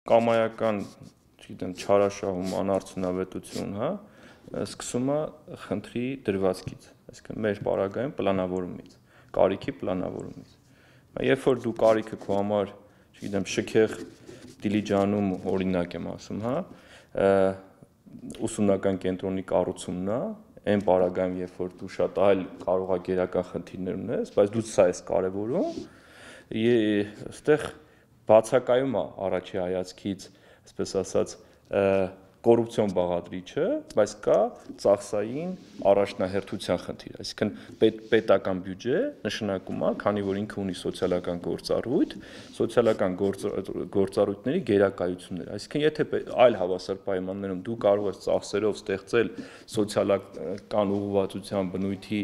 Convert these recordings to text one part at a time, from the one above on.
կամայական, չգիտեմ, չարաշահում անարդյունավետություն, հա, սկսում է խնդրի դրվածքից, այսինքն մեր պարագայում պլանավորումից, կարիքի պլանավորումից։ Երբ որ դու կարիքը քո համար, չգիտեմ, շքեղ Դիլիջանում օրինակ եմ ասում, հա, ուսումնական կենտրոնի կառուցումն է, այն պարագայում, երբ որ դու շատ այլ կարող է գերական խնդիրներ ունես, բայց դու սա ես կարևորում, այստեղ բացակայում է առաջի հայացքից, այսպես ասած, կոռուպցիոն բաղադրիչը, բայց կա ծախսային առաջնահերթության խնդիր, այսինքն պետական բյուջե նշանակում է, քանի որ ինքը ունի սոցիալական գործառույթ, սոցիալական գործառույթների գերակայություններ, այսինքն եթե այլ հավասար պայմաններում դու կարող ես ծախսերով ստեղծել սոցիալական ուղղվածության բնույթի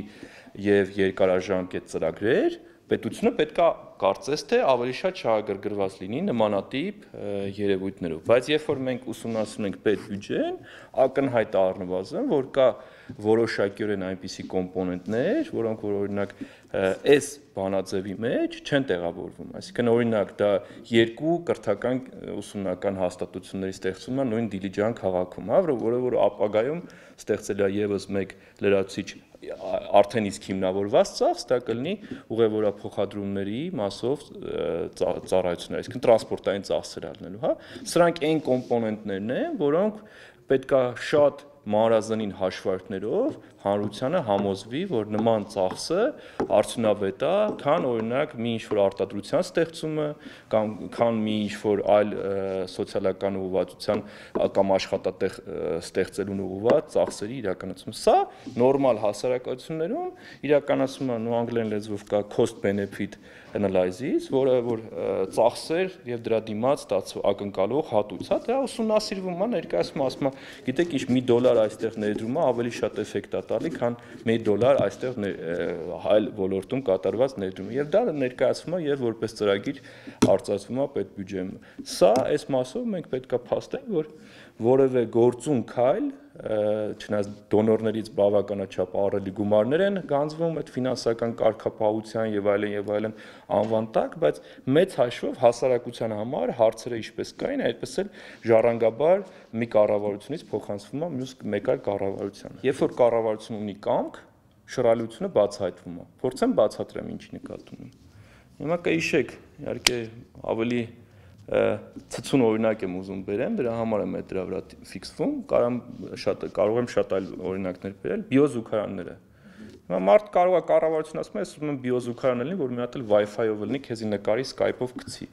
եւ երկարաժամկետ ծրագրեր, պետությունը պետք է կարծես թե ավելի շատ շահագրգռված լինի նմանատիպ երևույթներով, բայց երբ որ մենք ուսումնասիրում ենք պետբյուջեն, ակնհայտ առնվազն, որ կա որոշակիորեն այնպիսի կոմպոնենտներ, որոնք որ օրինակ այս բանաձևի մեջ չեն տեղավորվում, այսինքն օրինակ դա երկու կրթական ուսումնական հաստատությունների ստեղծումն է նույն Դիլիջան քաղաքում, հա, որը որ ապագայում ստեղծել է եւս մեկ լրացուցիչ արդեն իսկ հիմնավորված ծախս, դա կլինի ուղևորափոխադրումների մասով ծառայություններ, այսինքն տրանսպորտային ծախսեր առնելու, հա, սրանք այն կոմպոնենտներն են, որոնք պետք է շատ մանրազնին հաշվարկներով հանրությանը համոզվի, որ նման ծախսը արդյունավետ է, քան օրինակ մի ինչ-որ արտադրության ստեղծումը, կամ քան մի ինչ-որ այլ սոցիալական ուղղվածության կամ աշխատատեղ ստեղծելուն ուղղված ծախսերի իրականացումը։ Սա նորմալ հասարակություններում իրականացում է անգլերեն լեզվով կա cost benefit analysis, որը որ ծախսեր եւ դրա դիմաց ակնկալող հատույց, հա, դա ուսումնասիրվում է, ներկայացում ասում է, գիտեք, ինչ $1 այստեղ ներդրումը ավելի շատ էֆեկտ է տալի, քան $1 այստեղ այլ ոլորտում կատարված ներդրումը։ Եվ դա ներկայացվում է եւ որպես ծրագիր արծարծվում է պետբյուջեում։ Սա այս մասով մենք պետք է փաստենք, որ որևէ գործուն քայլ, չնայած դոնորներից բավականաչափ ահռելի գումարներ են գանձվում այդ ֆինանսական կարգապահության եւ այլն անվան տակ, բայց մեծ հաշվով հասարակության համար հարցերը ինչպես կային, այդպես էլ ժառանգաբար մի կառավարությունից փոխանցվում է մյուս մեկ այլ կառավարության։ Երբ որ կառավարությունը ունի կամք, շռայլությունը բացահայտվում է։ Փորձեմ բացատրեմ ինչի նկատի ունեմ։ Հիմա կհիշեք, իհարկե ավելի ցցուն օրինակ եմ ուզում բերեմ, դրա համար եմ այդ դրա վրա ֆիքսվում, կարող եմ շատ այլ օրինակներ բերել, բիոզուգարանները։ Հիմա մարդ կարող է կառավարություն ասում է, ես ուզում եմ բիոզուգարան լինի, որ մի հատ էլ Wi-Fi-ով լինի, քեզի նկարի Skype-ով գցի։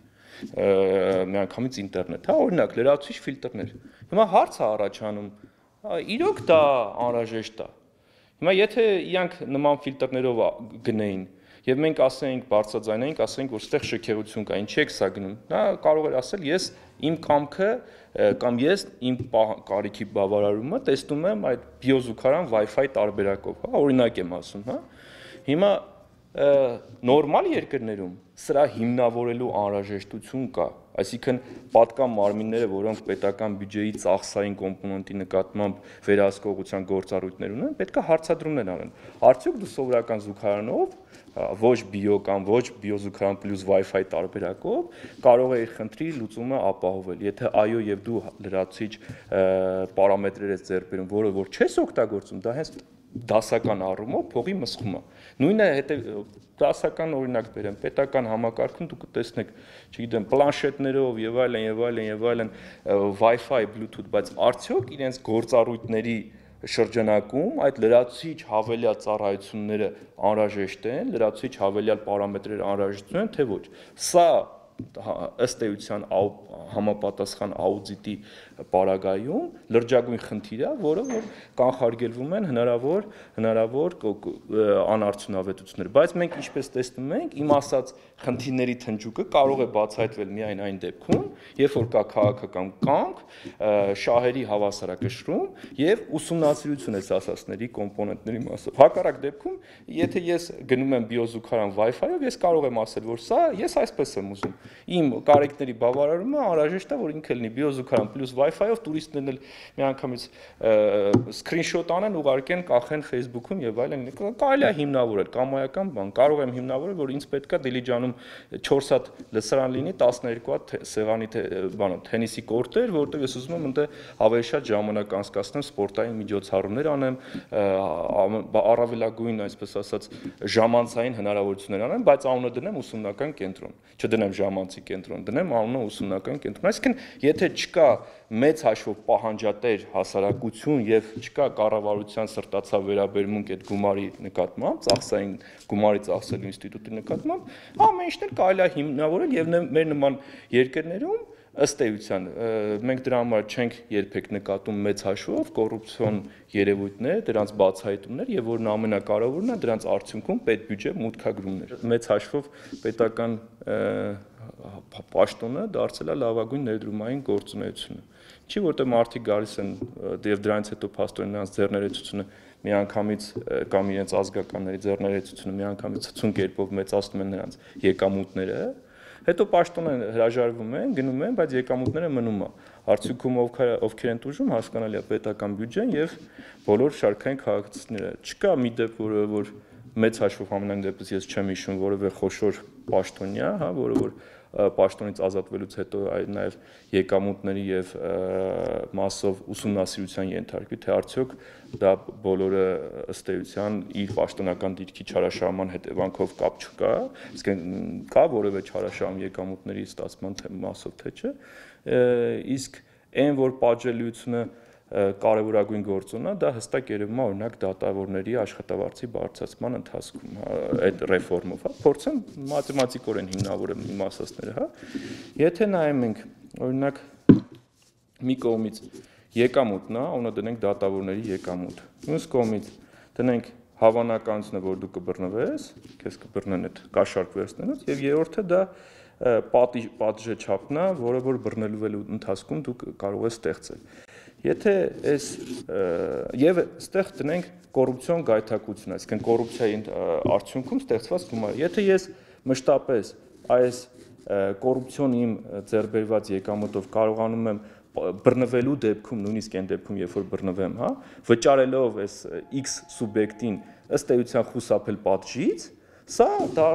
Միանգամից ինտերնետ, հա, օրինակ լրացուցիչ ֆիլտրներ։ Հիմա հարց է առաջանում, իրոք դա անհրաժեշտ է։ Հիմա եթե իրանք նման ֆիլտրներով գնեին, եւ մենք ասենք բարձրաձայնենք, ասենք որ ստեղ շքեղություն կա, ինչի՞ եք սա գնում։ Նա կարող էր ասել, ես իմ կամքը կամ ես իմ կարիքի բավարարումը տեսնում եմ այդ բիոզուգարան Wi-Fi տարբերակով, հա, օրինակ եմ ասում, հա։ Հիմա նորմալ երկրներում սրա հիմնավորելու անհրաժեշտություն կա, այսինքն պատկան մարմինները, որոնք պետական բյուջեի ծախսային կոմպոնենտի նկատմամբ վերահսկողության գործառույթներ ունեն, պետք է հարցադրումներ անեն։ Արդյոք դու սովորական զուգարանով ոչ բիո կամ ոչ բիոզուգարան պլյուս Wi-Fi տարբերակով կարող է իր խնդրի լուծումը ապահովել։ Եթե այո եւ դու լրացուցիչ պարամետրեր ես ձեռք բերում, որը որ չես օգտագործում, դա հենց դասական առումով փողի մսխում է։ Նույնը դասական օրինակ բերեմ, պետական համակարգում դուք կտեսնեք, չգիտեմ, պլանշետներով եւ այլն Wi-Fi, Bluetooth, բայց արդյոք իրենց գործառույթների շրջանակում այդ լրացուցիչ հավելյալ ծառայությունները անհրաժեշտ են, լրացուցիչ հավելյալ պարամետրեր անհրաժեշտ են, թե ոչ։ Սա ըստ էության համապատասխան աուդիտի պարագայում լրջագույն խնդիր է, որը որ կանխարգելվում են հնարավոր անարդյունավետություններ, բայց մենք ինչպես տեսնում ենք, իմ ասած խնդիրների թնջուկը կարող է բացահայտվել միայն այն դեպքում, երբ որ կա քաղաքական կամք, շահերի հավասարակշռում եւ ուսումնասիրություն այս ասածների կոմպոնենտների մասով։ Հակառակ դեպքում, եթե ես գնում եմ բիոզուգարան Wi-Fi-ով, ես կարող եմ ասել, որ սա ես այսպես եմ ուզում։ Իմ կարիքների բավարարումը անհրաժեշտ է, որ ինքը լինի բիոզուգարան պլյուս Wi-Fi-ով տուրիստներն էլ միանգամից screenshot անեն, ուղարկեն, կախեն Facebook-ում եւ այլն։ Կարելի է հիմնավորել կամայական բան, կարող եմ հիմնավորել, որ ինձ պետքա Դիլիջանում 4 հատ լսարան լինի, 12 հատ սեղանի թենիսի կորտեր, որտեղ ես ուզում եմ ընդ ավելի շատ ժամանակ անցկացնեմ, սպորտային միջոցառումներ անեմ, առավելագույն, այսպես ասած, ժամանցային հնարավորություններ անեմ, բայց անունը դնեմ ուսումնական կենտրոն, չդնեմ ժամանցի կենտրոն, դնեմ անունը ուսումնական կենտրոն։ Այսինքն, եթե չկա մեծ հաշվով պահանջատեր հասարակություն եւ չկա կառավարության սրտացավ վերաբերմունք այդ գումարի նկատմամբ, ծախսային գումարի ծախսելու ինստիտուտի նկատմամբ, ամեն ինչն էլ կարելի է հիմնավորել եւ մեր նման երկրներում ըստ էության մենք դրա համար չենք երբեք նկատում մեծ հաշվով կոռուպցիոն երևույթներ, դրանց բացահայտումներ եւ որն ամենակարևորն է դրանց արդյունքում պետբյուջե մուտքագրումներ։ Մեծ հաշվով պետական պաշտոնը դարձել է լավագույն ներդրումային գործունեությունը։ Չի որտեղ մարդիկ գալիս են եւ դրանից հետո փաստորեն նրանց ձեռներեցությունը միանգամից կամ իրենց ազգականների ձեռներեցությունը միանգամից ցցուն կերպով մեծացնում են նրանց եկամուտները, հետո պաշտոնը հրաժարվում են, գնում են, բայց եկամուտները մնում է։ Արդյունքում ովքեր են տուժում, հասկանալի է պետական բյուջեն եւ բոլոր շարքային քաղաքացիները։ Չկա մի դեպք, որ մեծ հաշվով ամենայն դեպս ես չեմ հիշում որևէ խոշոր պաշտոնյա, հա, որը որ պաշտոնից ազատվելուց հետո նաև եկամուտների եւ մասով ուսումնասիրության ենթարկվի, թե արդյոք դա բոլորը ըստ էության իր պաշտոնական դիրքի չարաշահման հետևանքով կապ չկա, իսկ կա որևէ չարաշահում եկամուտների ստացման մասով թե չէ, իսկ այն որ պատժելիությունը կարևորագույն գործոն է, դա հստակ երևում է օրինակ դատավորների աշխատավարձի բարձրացման ընթացքում, այդ ռեֆորմով, հա, փորձեմ մաթեմատիկորեն հիմնավորեմ իմ ասածները, հա։ Եթե նայում ենք, օրինակ մի կողմից եկամուտն է, ունը դնենք դատավորների եկամուտ։ Մյուս կողմից դնենք հավանականությունը, որ դու կբռնվես, քեզ կբռնեն այդ կաշառք վերցնելուց, եւ երրորդը դա պատժեչափն է, որը որ բռնելու ընթացքում դու կարող ես ստեղծել։ Եթե այս եւ այստեղ դնենք կոռուպցիոն գայթակղություն, այսինքն կոռուպցիայի արդյունքում ստեղծված գումար։ Եթե ես մշտապես այս կոռուպցիոն իմ ձեռբերված եկամուտով կարողանում եմ բռնվելու դեպքում, նույնիսկ այն դեպքում, երբ որ բռնվեմ, հա, վճարելով այս X սուբյեկտին ըստ էության խուսափել պատժից, սա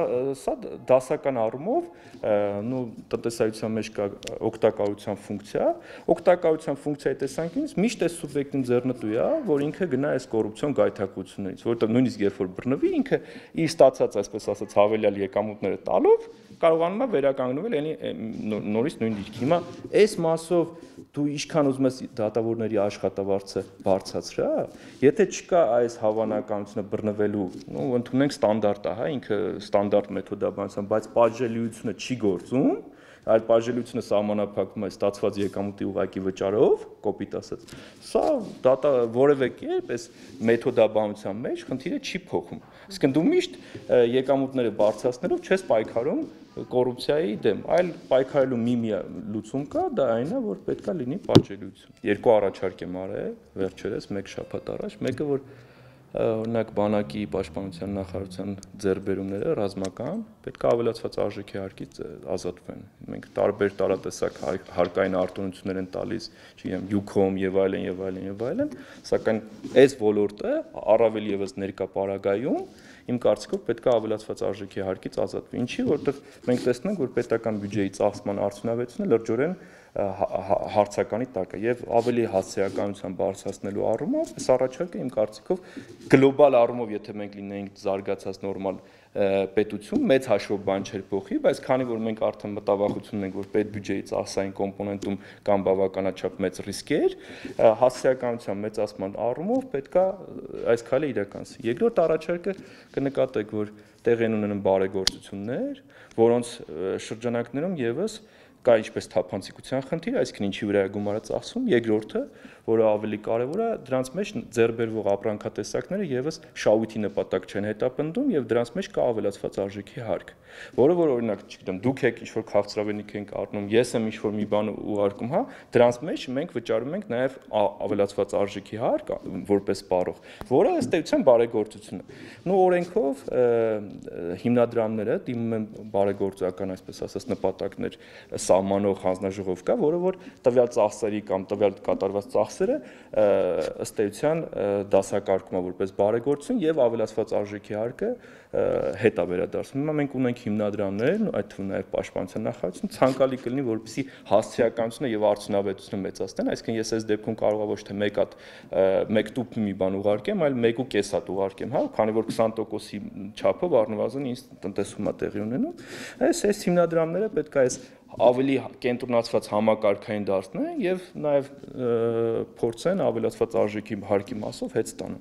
դասական առումով տնտեսայության մեջ կա օգտակարության ֆունկցիա, օգտակարության ֆունկցիայի տեսանկյունից միշտ այս սուբյեկտին ձեռնտու է, որ ինքը գնա այս կոռուպցիոն գայթակղություններից, որովհետև նույնիսկ երբ որ բռնվի, ինքը իր ստացած, այսպես ասած, հավելյալ եկամուտները տալով կարողանում է վերականգնվել նորից նույն դիրքի։ Հիմա այս մասով դու ինչքան ուզում ես դատավորների աշխատավարձը բարձրացրա, եթե չկա այս հավանականությունը բռնվելու, ընդունենք ստանդարտ է, հա, ինքը ստանդարտ մեթոդաբանությամբ, բայց պատժելիությունը չի գործում, այլ պատժելիությունը սահմանափակվում է ստացված եկամուտի ուղղակի վճարով, կոպիտ ասած, սա որևէ կերպ այս մեթոդաբանության մեջ խնդիրը չի փոխում։ Իսկ դու միշտ եկամուտները բարձրացնելով չես պայքարում կոռուպցիայի դեմ, այլ պայքարելու մի լուծում կա, դա այն է, որ պետքա լինի պատժելիություն։ Երկու առաջարկ եմ արել վերջերս, մեկ շաբաթ առաջ, մեկը որ օրինակ բանակի պաշտպանության նախարարության ձեռբերումները ռազմական պետք է ավելացված արժեքի հարկից ազատվեն։ Մենք տարբեր տարատեսակ հարկային արտոնություններ են տալիս, չգիտեմ, յուքոմ եւ այլն եւ այլն եւ այլն, սակայն այս ոլորտը առավել եւս ներկա պարագայում իմ կարծիքով պետք է ավելացված արժեքի հարկից ազատվի։ Ինչի, որովհետև մենք տեսնենք, որ պետական բյուջեի ծախսման արդյունավետությունը լրջորեն հարցականի տակ է եւ ավելի հասարակականության բարձրացնելու առումով այս առաջարկը իմ կարծիքով գլոբալ առումով եթե մենք լինեինք զարգացած նորմալ պետություն մեծ հաշվով բան չէր փոխի, բայց քանի որ մենք արդեն մտավախություն ունենք, որ պետբյուջեի ծախսային կոմպոնենտում կան բավականաչափ մեծ ռիսկեր, հասարակականության մեծացման առումով պետքա այս քայլը իրականացվի։ Երկրորդ առաջարկը կնկատեք, որ տեղի ունեն բարեգործություններ, որոնց շրջանակներում եւս կա ինչպես թափանցիկության խնդիր, այսինքն ինչի վրա է գումարը ծախսում, երկրորդը, որը ավելի կարևոր է, դրանց մեջ ձեռբերվող ապրանքատեսակները եւս շահույթի նպատակ չեն հետապնդում եւ դրանց մեջ կա ավելացված արժեքի հարկ, որը որ օրինակ, չգիտեմ, դուք եք ինչ-որ քաղցրավենիք ենք առնում, ես եմ ինչ-որ մի բան ուղարկում, հա, դրանց մեջ մենք վճարում ենք նաեւ ավելացված արժեքի հարկ որպես պարող, որը ըստ էության բարեգործություն է։ Նու օրենքով հիմնադրամները դիմում են բարեգործական, այսպես ասած, նպատակներ սահմանող հանձնաժողով կա, որը որ տվյալ ծախսերի կամ տվյալ կատարված ծախսերը ըստ էության դասակարգում է որպես բարեգործություն եւ ավելացված արժեքի հարկը հետ է վերադարձնում։ Հիմա մենք ունենք հիմնադրամներ, այդ թվում նաեւ պաշտպանության նախարարություն, ցանկալի կլինի, որպեսզի հասցեականությունը եւ արդյունավետությունը մեծացնեն, այսինքն ես այս դեպքում կարող եմ ոչ թե մեկ տուփ մի բան ուղարկեմ, այլ 1.5 հատ ուղարկեմ, հա, քանի որ 20%-ի չափով առնվազն ինձ տնտեսումա տեղի ունենում։ Այս հիմնադրամները պետք է այս ավելի կենտրոնացված համակարգային դարձնեն եւ նաեւ փորձեն ավելացված արժեքի հարկի մասով հետ ստանալ։